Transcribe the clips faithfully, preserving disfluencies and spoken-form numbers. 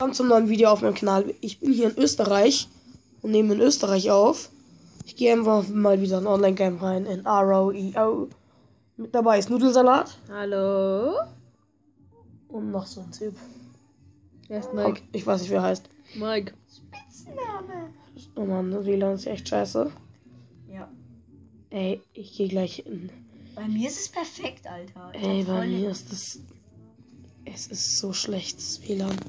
Willkommen zum neuen Video auf meinem Kanal. Ich bin hier in Österreich und nehme in Österreich auf. Ich gehe einfach mal wieder in Online-Game rein, in R O E O. Mit dabei ist Nudelsalat. Hallo. Und noch so ein Typ. Wer ist Mike? Ich weiß nicht, wie er heißt. Mike. Spitzname. Oh Mann, W L A N ist echt scheiße. Ja. Ey, ich gehe gleich in. Bei mir ist es perfekt, Alter. Ich Ey, hab bei voll- mir ist das. Es ist so schlecht, das W L A N.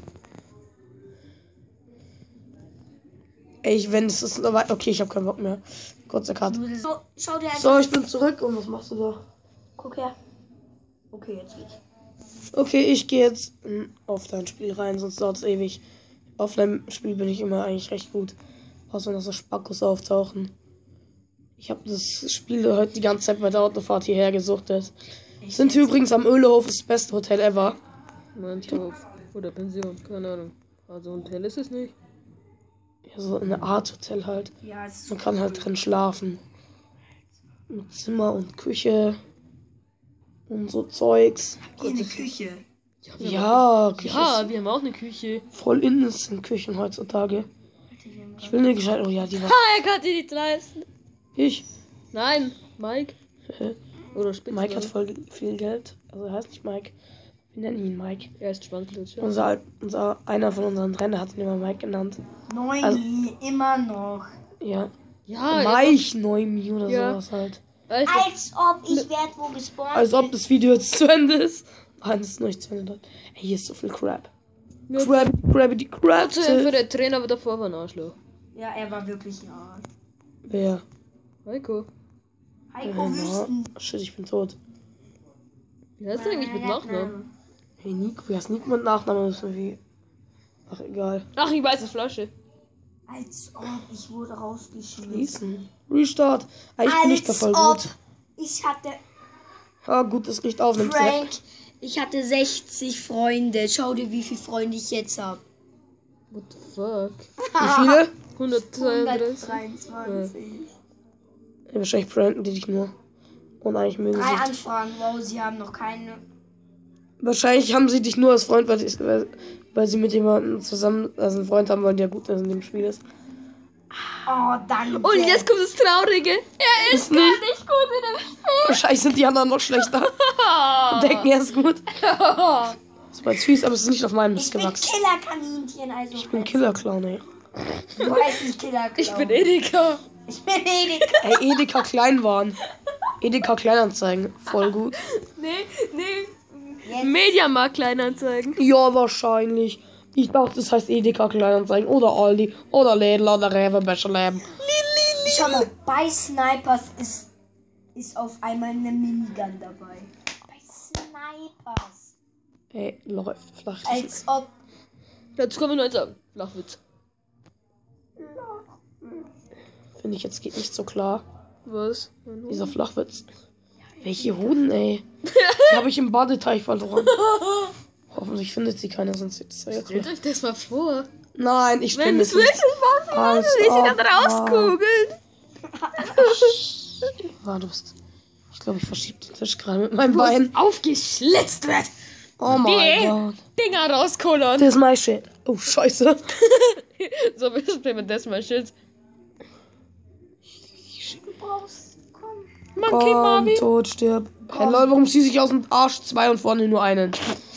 Ey, ich, wenn es ist. Okay, ich habe keinen Bock mehr. Kurzer Cut. So, schau dir einfach. So, ich bin zurück und was machst du da? Guck her. Okay, jetzt geht's. Okay, ich gehe jetzt in Offline-Spiel rein, sonst dauert es ewig. Offline-Spiel bin ich immer eigentlich recht gut. Außer wenn da so Spackos auftauchen. Ich habe das Spiel heute die ganze Zeit bei der Autofahrt hierher gesuchtet. Sind hier übrigens am Ölehof, das beste Hotel ever. Mannhof. Oder Pension, keine Ahnung. Also ein Hotel ist es nicht. Ja, so eine Art Hotel halt. Ja, es ist so Man kann halt drin schlafen. Mit Zimmer und Küche. Und so Zeugs. hier eine Küche. Ja, Küche Ja, ist wir haben auch eine Küche. voll innen sind Küchen heutzutage. Ich will eine gescheit. Oh ja, die war. Ah, er kann die nicht leisten. Ich. Nein, Mike. Oder Spitzname. Mike hat voll viel Geld. Also er heißt nicht Mike. Wir nennen ihn Mike. Er ist Schwanklitsch. Ja. Unser, unser, einer von unseren Trainer hat ihn immer Mike genannt. Neun, Also- immer noch. Ja. Ja, Mike Neumi oder Ja. sowas halt. Alter. Als ob ich werd wo gespawnt. Als ob das Video jetzt zu Ende ist. Nein, das ist noch nicht zu Ende. Ey, hier ist so viel Crap. Ja. Crap, Crap, die Crap. Für der Trainer, aber davor war ein Arschloch. Ja, er war wirklich ja. Wer? Heiko. Heiko Ja, Wüsten. shit, ich bin tot. Wie heißt der eigentlich mit Nachnamen? Hey, Nico, wie heißt Nico mit Nachnamen? Das ist wie. Ach, egal. Ach, ich weiß, das Flasche. Als ob ich wurde rausgeschmissen. Schließen. Restart. Ah, ich bin nicht da Als voll ob gut. ich hatte Ah, gut, das Licht aufnimmt. Frank. Ich hatte sechzig Freunde. Schau dir, wie viele Freunde ich jetzt habe. What the fuck? Wie viele? hundertzweiunddreißig. hundertdreiundzwanzig. Ja, wahrscheinlich pranken die dich nur. Und eigentlich mögen Drei sie. Anfragen. Wow, sie haben noch keine. Wahrscheinlich haben sie dich nur als Freund, weil, die, weil, weil sie mit jemandem zusammen, also einen Freund haben wollen, der gut in dem Spiel ist. Oh, danke. Und jetzt kommt das Traurige. Er ist Ist nicht. nicht gut in dem Spiel. Wahrscheinlich sind die anderen noch schlechter. Und denken, er ist gut. Das war jetzt fies, aber es ist nicht auf meinem Mist Ich bin gewachsen. Killer-Kaninchen, also. Ich bin Killer-Clown, ey. Du heißt nicht Killer. Ich bin Edeka. Ich bin Edeka. Ey, Edeka Kleinwaren. Edeka Kleinanzeigen. Voll gut. Nee, nee. Jetzt. Mediamarkt Kleinanzeigen. Ja, wahrscheinlich. Ich dachte, das heißt Edeka Kleinanzeigen. Oder Aldi. Oder Lidl oder Rewe, Bäckerläden. Schau mal, bei Snipers ist, ist auf einmal eine Minigun dabei. Bei Snipers. Ey, läuft flach. Als ob. Jetzt kommen wir noch sagen. Flachwitz. Finde ich jetzt geht nicht so klar. Was? Dieser Flachwitz. Welche Hoden, ey. Die habe ich im Badeteich verloren. Hoffentlich findet sie keiner, sonst sieht es ja jetzt. Stellt euch das mal vor. Nein, ich Wenn finde es es nicht. wirklich was Als ist, wie sie ob- dann rauskugeln. Ah, du bist. Ich glaube, ich verschiebe den Tisch gerade mit meinem Bein. Aufgeschlitzt wird. Oh mein Die Gott. Dinger rauskullern. Das ist mein Shit. Oh, scheiße. So willst du mit das mal Shit. Du brauchst. Komm. Monkey Komm, Marvin. tot, stirb. Hey Leute, warum schieße ich aus dem Arsch zwei und vorne nur einen?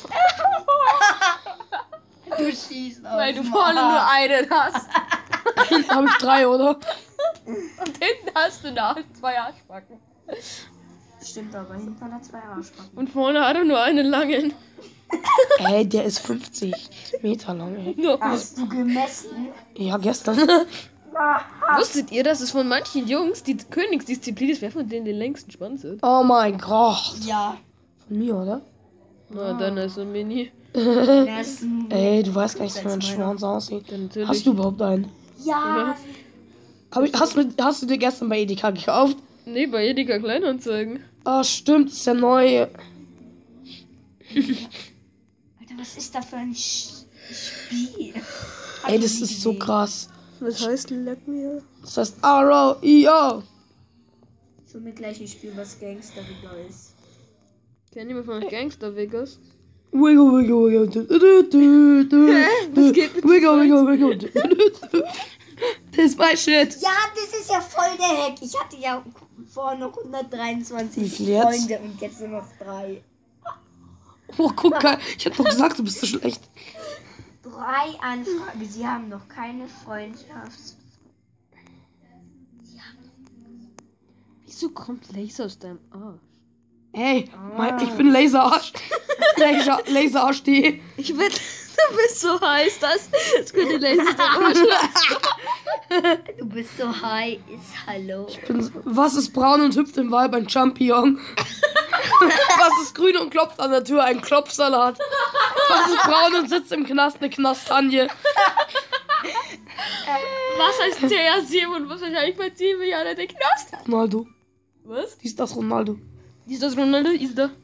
Du schießt auf. Weil du vorne nur einen hast. Hinten habe ich drei, oder? Und hinten hast du da zwei Arschbacken. Stimmt, aber hinten hat er zwei Arschbacken. Und vorne hat er nur einen langen. Ey, der ist fünfzig Meter lang, ey. Nur. Hast du gemessen? Ja, gestern. Wusstet ihr, dass es von manchen Jungs die Königsdisziplin ist, wer von denen den längsten Schwanz hat? Oh mein Gott. Ja. Von mir, oder? Na, dann ist er Mini. Der ist ein. Ey, du weißt gar nicht, wie mein Schwanz aussieht. Dann natürlich. Hast du überhaupt einen? Ja. Hab ich, hast, du, hast du dir gestern bei Edeka gekauft? Nee, bei Edeka Kleinanzeigen. Ah, stimmt, ist der neue. Alter, was ist da für ein Sch Spiel? Hab Ey, ich das nie ist so gesehen. krass. Was heißt Leck mir? Das heißt R O E O. Schon mit gleich ein Spiel, was Gangster wieder ist. Kennt jemand von euch Gangster Vegas? Wiggle, wiggle, wiggle. Du, du, du, du, du, geht mit Wiggle, wiggle, wiggle. Das ist mein Shit. Ja, das ist ja voll der Hack. Ich hatte ja vorher noch hundertdreiundzwanzig Wie viel jetzt? Freunde und jetzt nur noch drei. Oh, guck mal. Ich hab doch gesagt, du bist so schlecht. Drei Anfragen. Sie haben noch keine Freundschaft. Wieso kommt Laser aus deinem Arsch? Hey, mein, ich bin Laserarsch. Laser, Laserarsch, die. Ich bin, du bist so heiß, das, das könnte Laser aus deinem Arsch. Du bist so high, ist hallo. Ich bin, was ist braun und hüpft im Wald? Ein Champion. Was ist grün und klopft an der Tür? Ein Klopfsalat. Was ist braun und sitzt im Knast? Eine Knastanje. Was heißt C R sieben und was wahrscheinlich bei sieben Jahren der Knast? Ronaldo. Was? Dies, das Ronaldo. Ist das Ronaldo? Ist da?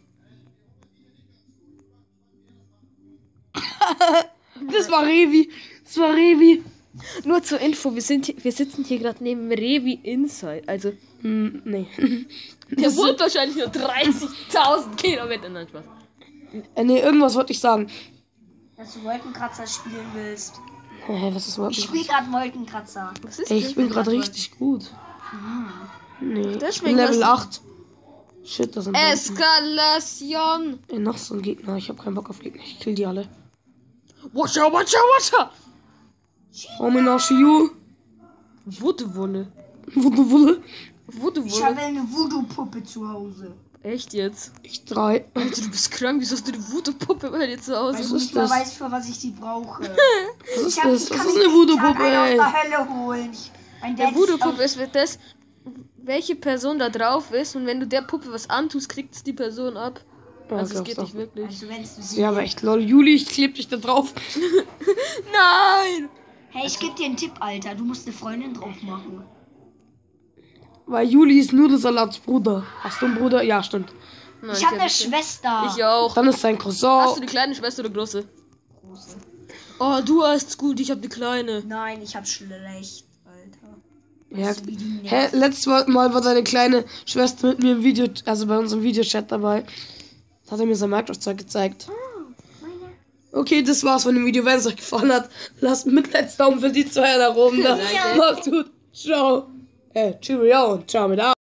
Das war Revi. Das war Revi. Nur zur Info, wir, sind hier, wir sitzen hier gerade neben Revi Inside. Also, Hm, nee. der wohnt wahrscheinlich nur dreißigtausend Kilometer. Nein, Spaß. Äh, nee, irgendwas wollte ich sagen. Dass du Wolkenkratzer spielen willst. Hä, was ist Ich überhaupt? spiele gerade Wolkenkratzer. Was ist Ey, das? ich bin gerade richtig gut. Nee, ich bin Deswegen Level hast acht. Shit, das sind Bomben. Eskalation. Ey, noch so ein Gegner. Ich hab keinen Bock auf Gegner. Ich kill die alle. Watch out, watch out, watch out. Ominashi you. Wudewolle. Wulle, wulle. Ich Wudewolle. habe eine Voodoo-Puppe zu Hause. Echt jetzt? Ich drei. Alter, du bist krank. Wieso hast du eine Wudepuppe bei dir zu Weil Hause? ich ist nicht mehr das? weiß, für was ich die brauche. Was ist Ich hab- das? ich Was kann ist mich eine nicht Voodoo-Puppe, alleine ey? aus der Hölle holen. Ich, mein Der Dad Voodoo-Puppe ist ist das, welche Person da drauf ist und wenn du der Puppe was antust, kriegt es die Person ab. Ja, Also es glaubst geht du. nicht wirklich. Also wenn du Das wäre aber echt lol. Juli, ich kleb dich da drauf. Nein! Hey, ich geb dir einen Tipp, Alter. Du musst eine Freundin drauf machen. Weil Juli ist Nudelsalats Bruder. Hast du einen Bruder? Ja, stimmt. Nein, Ich habe hab eine nicht. Schwester. Ich auch. Dann ist sein Hast Cousin. du die kleine Schwester oder große? Große. Oh, du hast gut, ich hab die kleine. Nein, ich hab schlecht, Alter. Ja. Weißt du, wie die Hä, nervt? letztes Mal war seine kleine Schwester mit mir im Video, also bei unserem Videochat dabei. Das hat er mir sein Minecraft-Zeug gezeigt. Okay, das war's von dem Video. Wenn es euch gefallen hat, lasst einen Mitleidsdaumen für die zwei da oben. Da. Macht's gut. Ciao. Äh, Cheerio und ciao mit A.